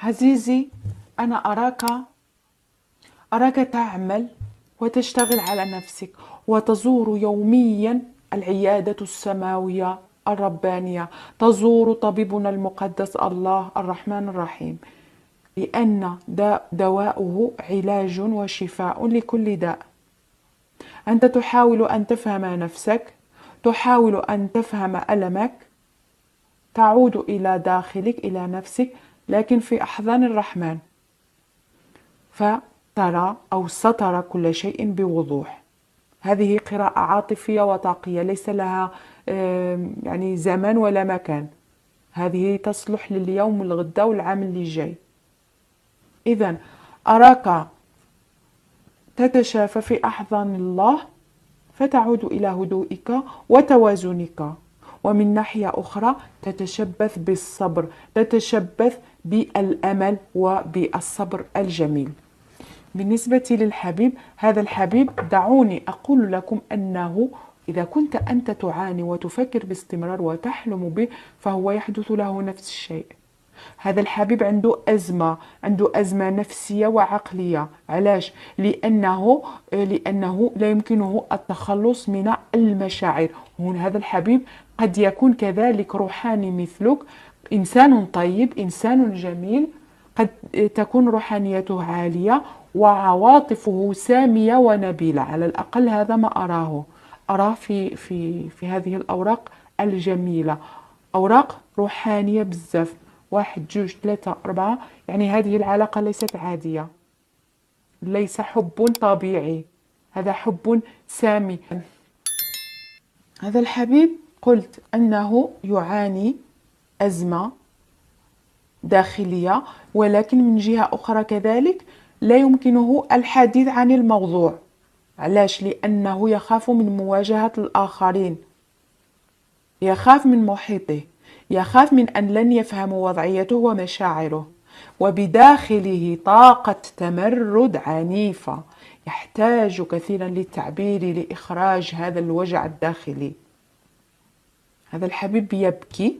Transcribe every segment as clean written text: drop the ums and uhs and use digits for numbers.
عزيزي، أنا أراك تعمل وتشتغل على نفسك وتزور يوميا العيادة السماوية الربانية، تزور طبيبنا المقدس الله الرحمن الرحيم، لأن دواؤه علاج وشفاء لكل داء. أنت تحاول أن تفهم نفسك، تحاول أن تفهم ألمك، تعود إلى داخلك إلى نفسك، لكن في أحضان الرحمن، فترى أو سترى كل شيء بوضوح. هذه قراءة عاطفية وطاقية، ليس لها يعني زمان ولا مكان. هذه تصلح لليوم والغدا والعام اللي جاي. إذن أراك تتشافى في أحضان الله، فتعود إلى هدوئك وتوازنك. ومن ناحية أخرى تتشبث بالصبر، تتشبث بالأمل وبالصبر الجميل. بالنسبة للحبيب، هذا الحبيب دعوني أقول لكم أنه إذا كنت أنت تعاني وتفكر باستمرار وتحلم به، فهو يحدث له نفس الشيء. هذا الحبيب عنده أزمة نفسية وعقلية. علاش؟ لأنه لا يمكنه التخلص من المشاعر. هذا الحبيب قد يكون كذلك روحاني مثلك، إنسان طيب، إنسان جميل، قد تكون روحانيته عالية وعواطفه سامية ونبيلة. على الأقل هذا ما أراه في هذه الأوراق الجميلة. أوراق روحانية بزاف، 1 2 3 4. يعني هذه العلاقة ليست عادية، ليس حب طبيعي، هذا حب سامي. هذا الحبيب قلت أنه يعاني أزمة داخلية، ولكن من جهة أخرى كذلك لا يمكنه الحديث عن الموضوع. علاش؟ لأنه يخاف من مواجهة الآخرين، يخاف من محيطه، يخاف من أن لن يفهموا وضعيته ومشاعره، وبداخله طاقة تمرد عنيفة، يحتاج كثيرا للتعبير لإخراج هذا الوجع الداخلي. هذا الحبيب يبكي،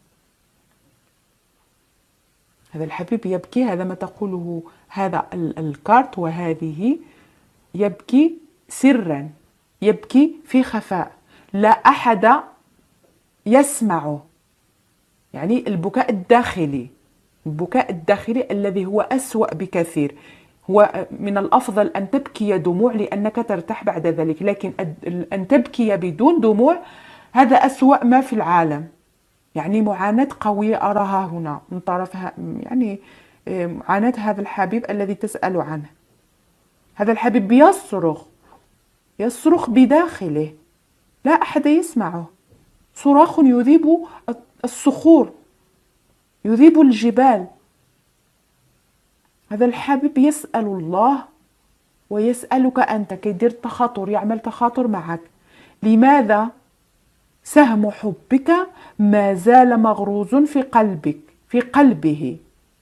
هذا الحبيب يبكي، هذا ما تقوله هذا الكارت وهذه. يبكي سرا، يبكي في خفاء، لا أحد يسمعه. يعني البكاء الداخلي، البكاء الداخلي الذي هو أسوأ بكثير. هو من الأفضل أن تبكي دموع لأنك ترتاح بعد ذلك، لكن أن تبكي بدون دموع هذا أسوأ ما في العالم. يعني معاناة قوية أراها هنا من طرف يعني معاناة هذا الحبيب الذي تسأل عنه. هذا الحبيب يصرخ بداخله، لا أحد يسمعه. صراخ يذيب الصخور، يذيب الجبال. هذا الحبيب يسأل الله ويسألك أنت، كيدير التخاطر، يعمل تخاطر معك. لماذا سهم حبك ما زال مغروز في قلبك، في قلبه؟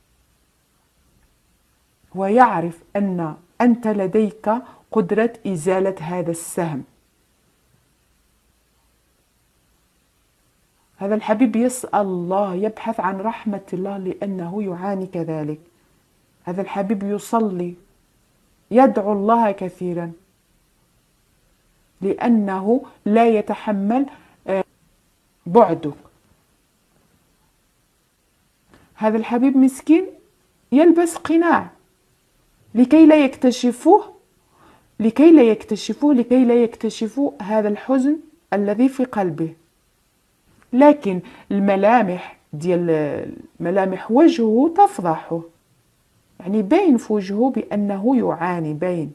ويعرف أن أنت لديك قدرة إزالة هذا السهم. هذا الحبيب يسأل الله، يبحث عن رحمة الله لأنه يعاني كذلك. هذا الحبيب يصلي، يدعو الله كثيرا لأنه لا يتحمل بعدك. هذا الحبيب مسكين يلبس قناع لكي لا يكتشفوه، لكي لا يكتشفوا هذا الحزن الذي في قلبه. لكن الملامح ديال ملامح وجهه تفضحه، يعني باين في وجهه بأنه يعاني، باين.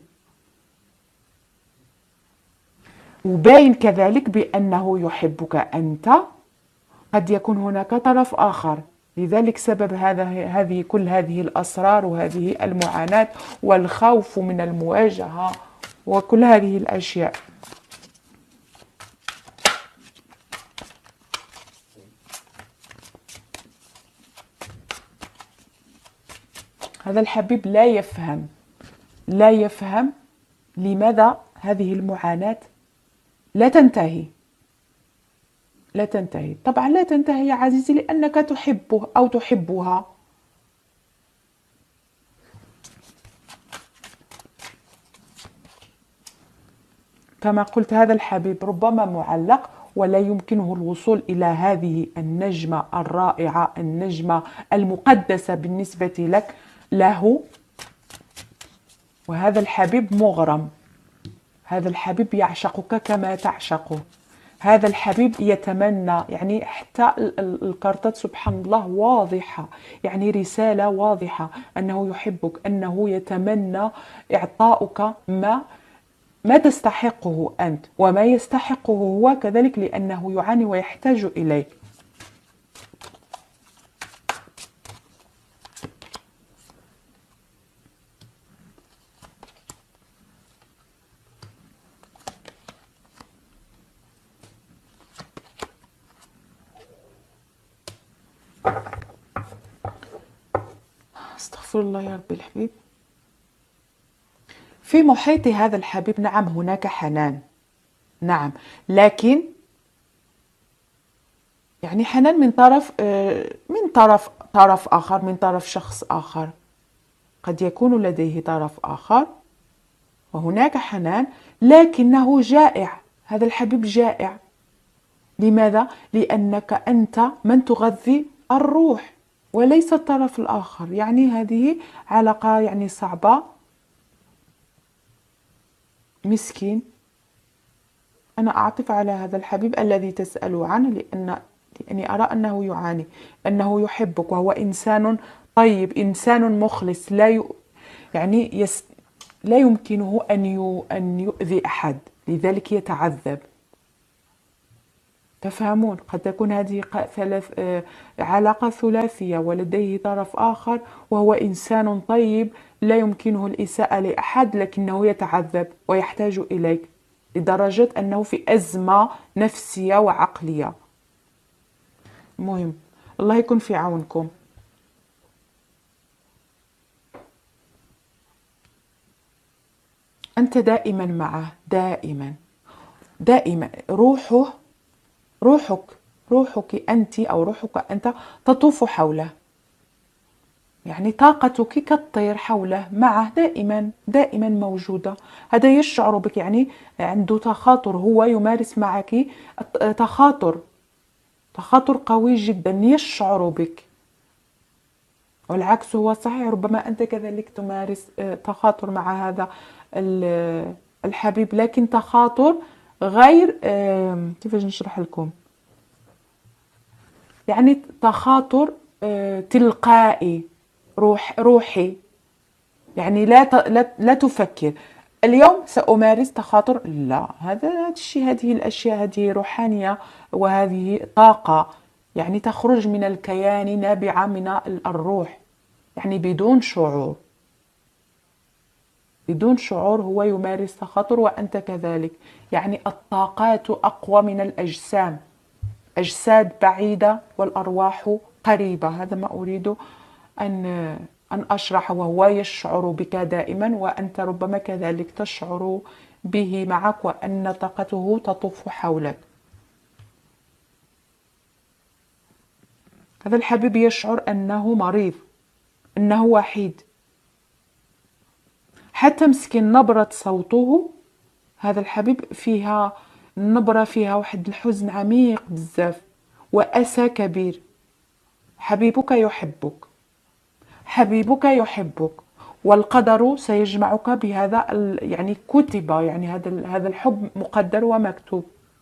وباين كذلك بأنه يحبك أنت. قد يكون هناك طرف آخر، لذلك سبب كل هذه الأسرار وهذه المعاناة والخوف من المواجهة وكل هذه الأشياء. هذا الحبيب لا يفهم لماذا هذه المعاناة لا تنتهي. طبعا لا تنتهي يا عزيزي، لأنك تحبه أو تحبها. كما قلت هذا الحبيب ربما معلق ولا يمكنه الوصول إلى هذه النجمة الرائعة، النجمة المقدسة بالنسبة لك له. وهذا الحبيب مغرم، هذا الحبيب يعشقك كما تعشقه، هذا الحبيب يتمنى، يعني حتى الكارتات سبحان الله واضحة، يعني رسالة واضحة أنه يحبك، أنه يتمنى إعطاؤك ما تستحقه أنت وما يستحقه هو كذلك، لأنه يعاني ويحتاج إليك. استغفر الله يا رب الحبيب. في محيط هذا الحبيب نعم هناك حنان، نعم، لكن يعني حنان من طرف طرف آخر، من طرف شخص آخر، قد يكون لديه طرف آخر وهناك حنان، لكنه جائع، هذا الحبيب جائع. لماذا؟ لأنك أنت من تغذي الروح وليس الطرف الآخر. يعني هذه علاقة يعني صعبة. مسكين. أنا أعطف على هذا الحبيب الذي تسأل عنه، لأني أرى أنه يعاني، أنه يحبك وهو إنسان طيب، إنسان مخلص، لا يمكنه أن يؤذي أحد، لذلك يتعذب. تفهمون؟ قد تكون هذه علاقة ثلاثية ولديه طرف آخر وهو إنسان طيب لا يمكنه الإساءة لأحد، لكنه يتعذب ويحتاج إليك لدرجة أنه في أزمة نفسية وعقلية. مهم. الله يكون في عونكم. أنت دائما معه، دائما دائما. روحك أنت أو روحك أنت تطوف حوله، يعني طاقتك كالطير حوله، معه دائما دائما موجودة. هذا يشعر بك، يعني عنده تخاطر، هو يمارس معك تخاطر قوي جدا، يشعر بك. والعكس هو صحيح، ربما أنت كذلك تمارس تخاطر مع هذا الحبيب، لكن تخاطر غير كيفاش نشرح لكم، يعني تخاطر تلقائي، روحي، يعني لا تفكر اليوم سأمارس تخاطر، لا، هذا الشيء، هذه الأشياء هذه روحانية وهذه طاقة، يعني تخرج من الكيان، نابعة من الروح، يعني بدون شعور هو يمارس تخاطر وأنت كذلك. يعني الطاقات أقوى من الأجسام، أجساد بعيدة والأرواح قريبة. هذا ما أريد أن أشرح. وهو يشعر بك دائما وأنت ربما كذلك تشعر به معك، وأن طاقته تطوف حولك. هذا الحبيب يشعر أنه مريض، أنه وحيد، حتى مسكين نبرة صوته، هذا الحبيب فيها نبرة، فيها واحد الحزن عميق بزاف وأسى كبير. حبيبك يحبك والقدر سيجمعك بهذا يعني كتب، يعني هذا الحب مقدر ومكتوب.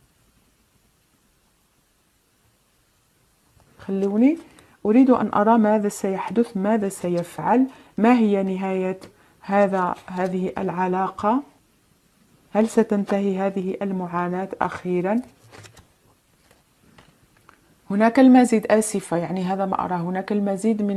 خلوني أريد أن أرى ماذا سيحدث، ماذا سيفعل، ما هي نهاية هذه العلاقة، هل ستنتهي هذه المعاناة أخيرا؟ هناك المزيد، آسفة، يعني هذا ما أراه، هناك المزيد من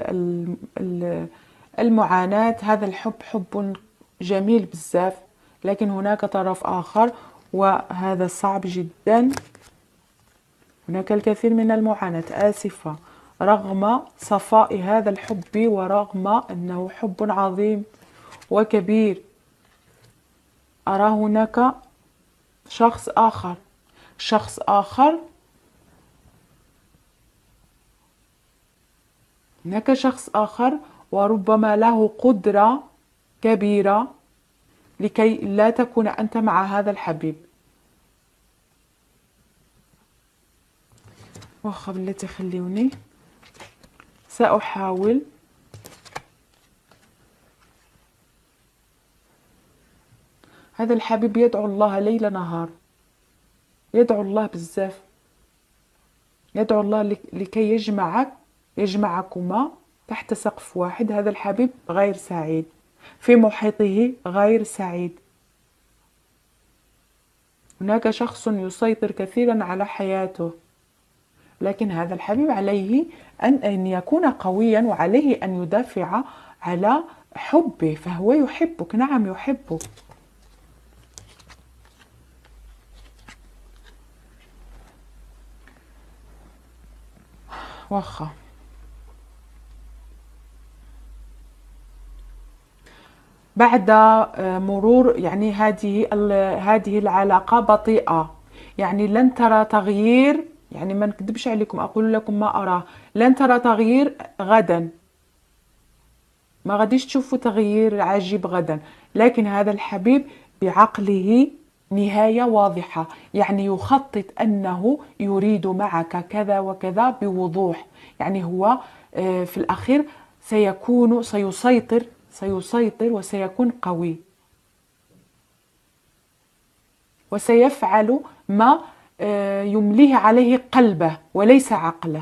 المعاناة. هذا الحب حب جميل بزاف، لكن هناك طرف آخر وهذا صعب جدا. هناك الكثير من المعاناة، آسفة، رغم صفاء هذا الحب ورغم أنه حب عظيم وكبير. أرى هناك شخص آخر، هناك شخص آخر وربما له قدرة كبيرة لكي لا تكون أنت مع هذا الحبيب. واخا بلاتي خليوني سأحاول. هذا الحبيب يدعو الله ليل نهار، يدعو الله بزاف، يدعو الله لكي يجمعكما تحت سقف واحد. هذا الحبيب غير سعيد، في محيطه غير سعيد. هناك شخص يسيطر كثيرا على حياته، لكن هذا الحبيب عليه أن يكون قويا، وعليه أن يدافع على حبه، فهو يحبك. نعم يحبك. واخا بعد مرور يعني هذه العلاقة بطيئة، يعني لن ترى تغيير، يعني ما نكذبش عليكم أقول لكم ما أراه، لن ترى تغيير غدا، ما غاديش تشوفوا تغيير عجيب غدا، لكن هذا الحبيب بعقله نهاية واضحة، يعني يخطط أنه يريد معك كذا وكذا بوضوح. يعني هو في الأخير سيسيطر وسيكون قوي، وسيفعل ما يمليه عليه قلبه وليس عقله،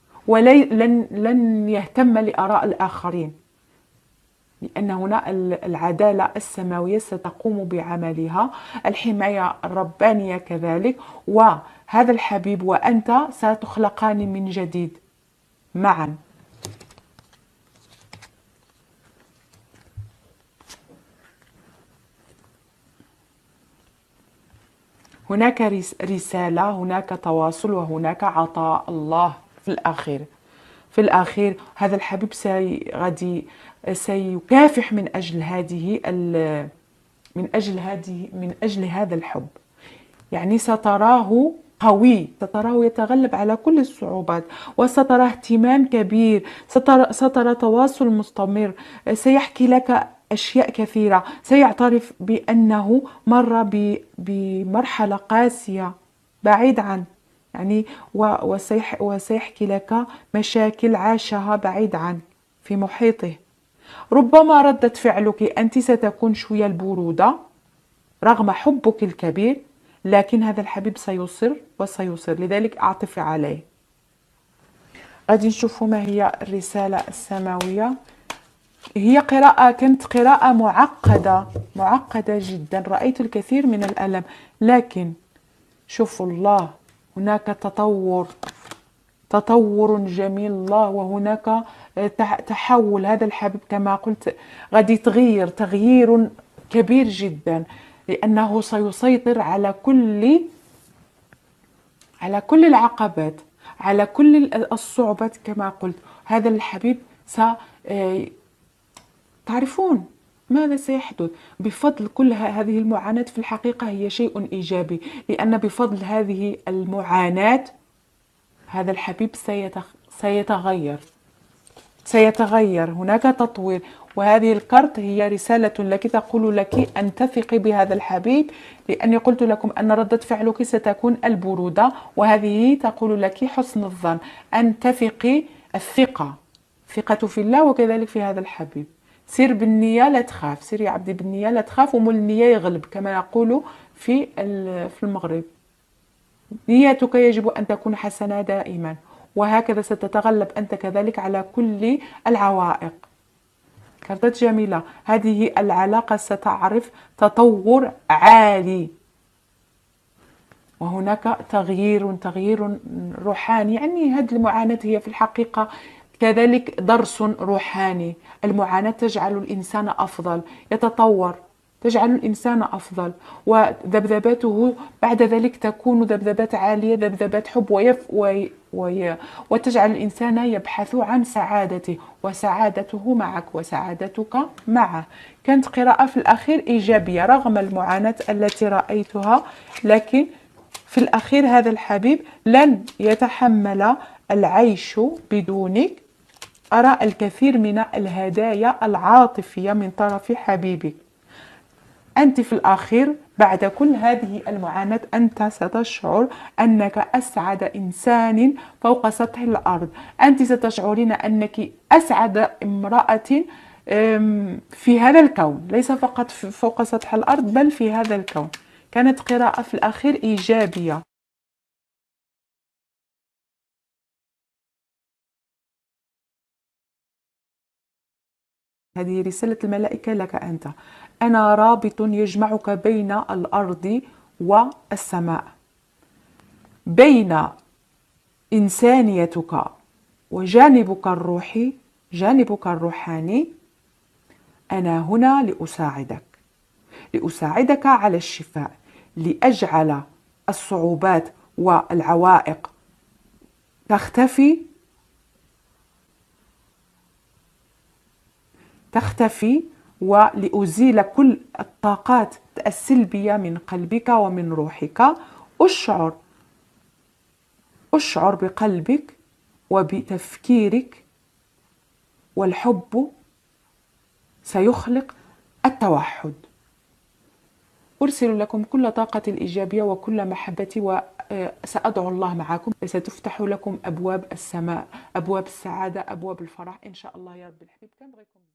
لن يهتم لآراء الآخرين، لأن هنا العدالة السماوية ستقوم بعملها، الحماية الربانية كذلك، وهذا الحبيب وأنت ستخلقان من جديد معا. هناك رسالة، هناك تواصل، وهناك عطاء الله في الأخير هذا الحبيب غادي سيكافح من أجل هذا الحب. يعني ستراه قوي، ستراه يتغلب على كل الصعوبات، وسترى اهتمام كبير، سترى تواصل مستمر، سيحكي لك أشياء كثيرة، سيعترف بأنه مر بمرحلة قاسية بعيد عن، يعني وسيحكي لك مشاكل عاشها بعيد عن في محيطه. ربما ردة فعلك أنت ستكون شوية البرودة رغم حبك الكبير، لكن هذا الحبيب سيصر وسيصر، لذلك أعطفي عليه. غادي نشوفوا ما هي الرسالة السماوية. هي كانت قراءة معقدة جدا، رأيت الكثير من الألم، لكن شوفوا الله، هناك تطور جميل الله، وهناك تحول. هذا الحبيب كما قلت غادي تغيير كبير جدا، لأنه سيسيطر على كل العقبات، على كل الصعوبات كما قلت. هذا الحبيب تعرفون ماذا سيحدث بفضل كل هذه المعاناة؟ في الحقيقة هي شيء إيجابي، لأن بفضل هذه المعاناة هذا الحبيب سيتغير، هناك تطوير. وهذه الكارت هي رسالة لك تقول لك أن تثقي بهذا الحبيب، لأني قلت لكم أن ردة فعلك ستكون البرودة، وهذه تقول لك حسن الظن، أن تثقي، الثقة في الله وكذلك في هذا الحبيب. سير بالنية لا تخاف، سير يا عبدي بالنية لا تخاف، ومول النية يغلب كما يقول في المغرب. نيتك يجب أن تكون حسنة دائما، وهكذا ستتغلب أنت كذلك على كل العوائق. كارتات جميلة. هذه العلاقة ستعرف تطور عالي، وهناك تغيير روحاني. يعني هذه المعاناة هي في الحقيقة كذلك درس روحاني. المعاناة تجعل الإنسان أفضل، يتطور، تجعل الإنسان أفضل، وذبذباته بعد ذلك تكون ذبذبات عالية، ذبذبات حب، وتجعل الإنسان يبحث عن سعادته، وسعادته معك وسعادتك معه. كانت قراءة في الأخير إيجابية رغم المعاناة التي رأيتها، لكن في الأخير هذا الحبيب لن يتحمل العيش بدونك. أرى الكثير من الهدايا العاطفية من طرف حبيبك. أنت في الأخير بعد كل هذه المعاناة أنت ستشعر أنك أسعد إنسان فوق سطح الأرض. أنت ستشعرين أنك أسعد امرأة في هذا الكون، ليس فقط فوق سطح الأرض بل في هذا الكون. كانت قراءة في الأخير إيجابية. هذه رسالة الملائكة لك أنت. أنا رابط يجمعك بين الأرض والسماء، بين إنسانيتك وجانبك الروحي، جانبك الروحاني. أنا هنا لأساعدك على الشفاء، لأجعل الصعوبات والعوائق تختفي، ولأزيل كل الطاقات السلبية من قلبك ومن روحك. أشعر بقلبك وبتفكيرك، والحب سيخلق التوحد. أرسل لكم كل طاقة الإيجابية وكل محبتي، وسأدعو الله معكم. ستفتح لكم أبواب السماء، أبواب السعادة، أبواب الفرح إن شاء الله يا رب الحبيب. كنبغيكم